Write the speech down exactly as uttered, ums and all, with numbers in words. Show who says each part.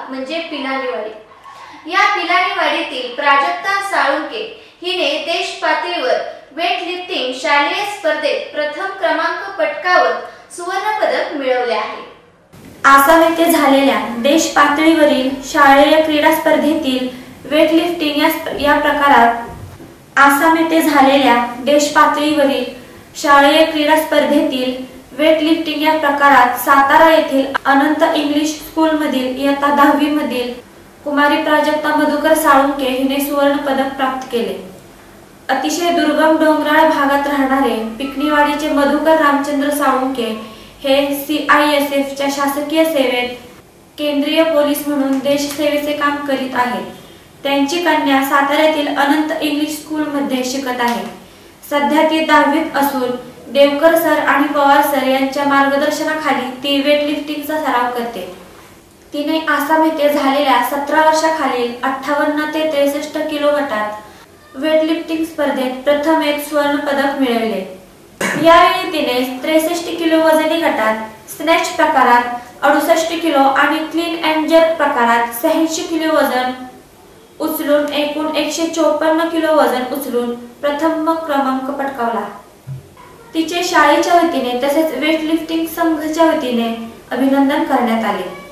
Speaker 1: म्हणजे पिलानीवाडी। या पिलानीवाडीतील प्राजक्ता साळुंके हिने देश पातळीवर वेट लिफ्टिंग शालेय स्पर्धेत प्रथम क्रमांक पटकावत सुवर्ण पदक मिळवले आहे।
Speaker 2: आसाम येथे झालेल्या देश पातळीवरील शालेय क्रीडा स्पर्धेतील वेट लिफ्टिंग या, या प्रकारात आसाम येथे झालेल्या देश पातळीवरील शालेय क्रीडा स्पर्धेतील वेट लिफ्टिंग या प्रकारात सातारा येथील अनंत इंग्लिश स्कूल मधील इयत्ता दहावी मधील कुमारी प्राजक्ता मधुकर साळुंके हिने सुवर्ण पदक प्राप्त केले। अतिशय दुर्गम डोंगराळ भागात राहणारे पिकनीवाडीचे मधुकर रामचंद्र साळुंके हे सी आय एस एफ च्या शासकीय सेवेत केंद्रीय पोलीस म्हणून देश सेवेचे काम करीत आहेत। त्यांची कन्या साताऱ्यातील अनंत इंग्लिश स्कूल मध्ये शिकत आहे। सध्या ती दहावीत असून देवकर सर आणि पवार सर यांच्या मार्गदर्शनाखाली ती वेट लिफ्टिंगचा सराव करते। तिने आसाम येथे झालेल्या सतरा वर्षाखालील अठ्ठावन्न ते त्रेसष्ट किलो गटात वेट लिफ्टिंग स्पर्धेत प्रथम एक सुवर्ण पदक मिळवले। यावेळी तिने त्रेसष्ट किलो वजनी गटात स्नॅच प्रकारात अडुसष्ट किलो आणि क्लीन अँड जर्क प्रकारात शहाऐंशी किलो वजन उचलून एकूण एकशे चौपन्न किलो वजन उचलून प्रथम क्रमांक पटकावला। तिचे शाळेच्या वतीने तसेच वेट लिफ्टिंग संघाच्या वतीने अभिनंदन करण्यात आले।